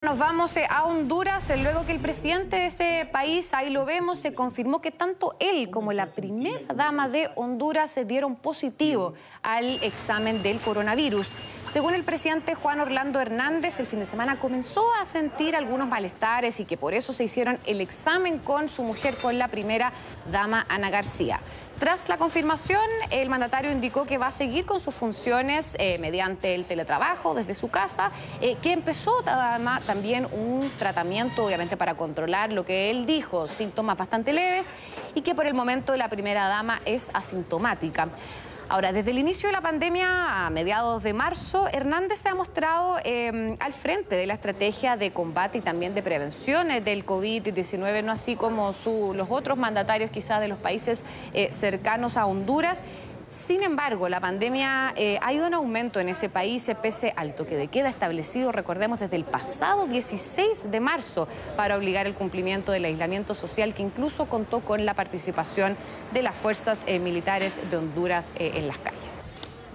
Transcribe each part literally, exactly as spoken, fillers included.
Nos vamos a Honduras, luego que el presidente de ese país, ahí lo vemos, se confirmó que tanto él como la primera dama de Honduras se dieron positivo al examen del coronavirus. Según el presidente Juan Orlando Hernández, el fin de semana comenzó a sentir algunos malestares y que por eso se hicieron el examen con su mujer, con la primera dama Ana García. Tras la confirmación, el mandatario indicó que va a seguir con sus funciones eh, mediante el teletrabajo desde su casa, eh, que empezó además también un tratamiento, obviamente, para controlar lo que él dijo, síntomas bastante leves, y que por el momento la primera dama es asintomática. Ahora, desde el inicio de la pandemia, a mediados de marzo, Hernández se ha mostrado eh, al frente de la estrategia de combate y también de prevención del COVID diecinueve, no así como su, los otros mandatarios quizás de los países eh, cercanos a Honduras. Sin embargo, la pandemia eh, ha ido en aumento en ese país, pese al toque de queda establecido, recordemos, desde el pasado dieciséis de marzo para obligar el cumplimiento del aislamiento social, que incluso contó con la participación de las fuerzas eh, militares de Honduras eh, en las calles.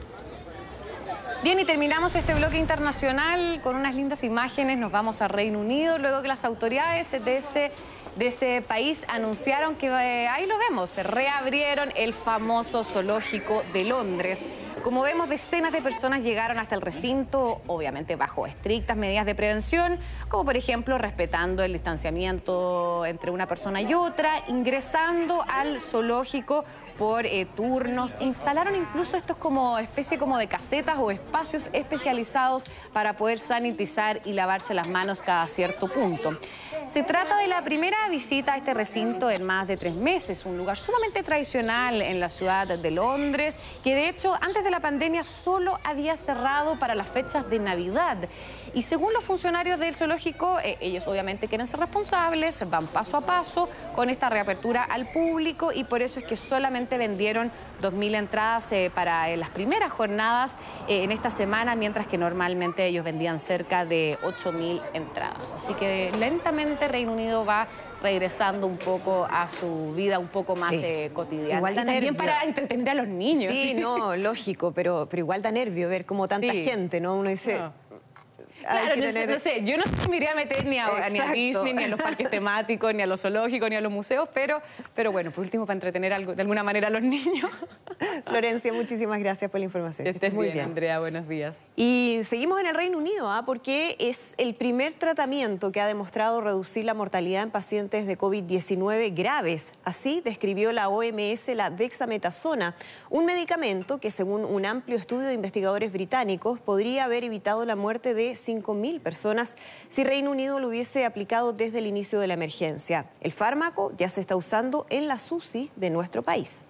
Bien, y terminamos este bloque internacional con unas lindas imágenes. Nos vamos a Reino Unido, luego que las autoridades de ese... de ese país anunciaron que, eh, ahí lo vemos, reabrieron el famoso zoológico de Londres. Como vemos, decenas de personas llegaron hasta el recinto, obviamente bajo estrictas medidas de prevención, como por ejemplo respetando el distanciamiento entre una persona y otra, ingresando al zoológico por eh, turnos. Instalaron incluso estos como especie como de casetas o espacios especializados para poder sanitizar y lavarse las manos cada cierto punto. Se trata de la primera visita a este recinto en más de tres meses, un lugar sumamente tradicional en la ciudad de Londres, que de hecho antes de la pandemia solo había cerrado para las fechas de Navidad. Y según los funcionarios del zoológico, eh, ellos obviamente quieren ser responsables, van paso a paso con esta reapertura al público, y por eso es que solamente vendieron dos mil entradas eh, para eh, las primeras jornadas eh, en esta semana, mientras que normalmente ellos vendían cerca de ocho mil entradas. Así que lentamente Reino Unido va regresando un poco a su vida un poco más sí. eh, cotidiana. Igual da y también nervio. Para entretener a los niños. Sí, ¿sí? No, lógico, pero, pero igual da nervio ver cómo tanta sí. gente, ¿no? Uno dice... No. Claro, no, tener... no sé, yo no me iría a meter ni a, ni a Disney, ni a los parques temáticos, ni a los zoológicos, ni a los museos, pero, pero bueno, por último, para entretener algo, de alguna manera a los niños. Florencia, muchísimas gracias por la información. Que estés muy bien, bien, Andrea, buenos días. Y seguimos en el Reino Unido, ¿ah? porque es el primer tratamiento que ha demostrado reducir la mortalidad en pacientes de COVID diecinueve graves. Así describió la O M S la dexametasona, un medicamento que, según un amplio estudio de investigadores británicos, podría haber evitado la muerte de cinco mil personas si Reino Unido lo hubiese aplicado desde el inicio de la emergencia. El fármaco ya se está usando en las U C I de nuestro país.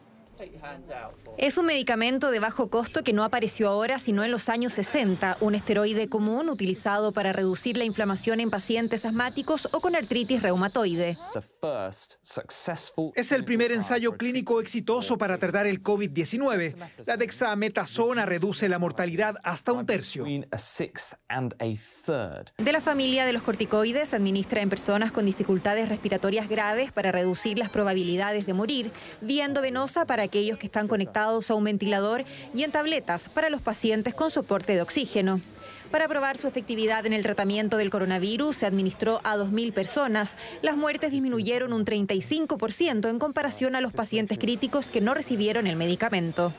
Es un medicamento de bajo costo que no apareció ahora sino en los años sesenta, un esteroide común utilizado para reducir la inflamación en pacientes asmáticos o con artritis reumatoide. Es el primer ensayo clínico exitoso para tratar el COVID diecinueve. La dexametasona reduce la mortalidad hasta un tercio. De la familia de los corticoides, se administra en personas con dificultades respiratorias graves para reducir las probabilidades de morir, vía endovenosa para aquellos que están conectados a un ventilador y en tabletas para los pacientes con soporte de oxígeno. Para probar su efectividad en el tratamiento del coronavirus, se administró a dos mil personas. Las muertes disminuyeron un treinta y cinco por ciento en comparación a los pacientes críticos que no recibieron el medicamento.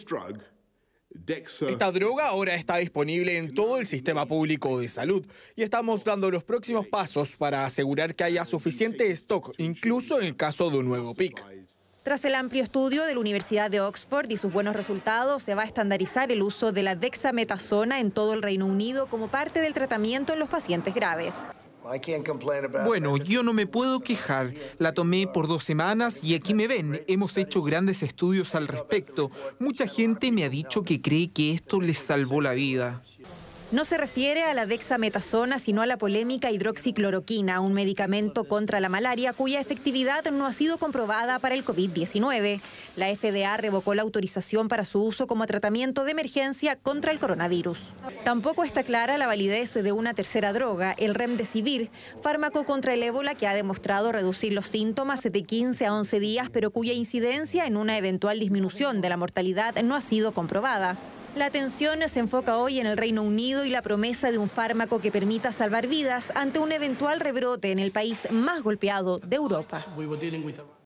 Esta droga ahora está disponible en todo el sistema público de salud y estamos dando los próximos pasos para asegurar que haya suficiente stock, incluso en el caso de un nuevo pic. Tras el amplio estudio de la Universidad de Oxford y sus buenos resultados, se va a estandarizar el uso de la dexametasona en todo el Reino Unido como parte del tratamiento en los pacientes graves. Bueno, yo no me puedo quejar. La tomé por dos semanas y aquí me ven. Hemos hecho grandes estudios al respecto. Mucha gente me ha dicho que cree que esto les salvó la vida. No se refiere a la dexametasona, sino a la polémica hidroxicloroquina, un medicamento contra la malaria cuya efectividad no ha sido comprobada para el COVID diecinueve. La F D A revocó la autorización para su uso como tratamiento de emergencia contra el coronavirus. Tampoco está clara la validez de una tercera droga, el remdesivir, fármaco contra el ébola que ha demostrado reducir los síntomas de quince a once días, pero cuya incidencia en una eventual disminución de la mortalidad no ha sido comprobada. La atención se enfoca hoy en el Reino Unido y la promesa de un fármaco que permita salvar vidas ante un eventual rebrote en el país más golpeado de Europa.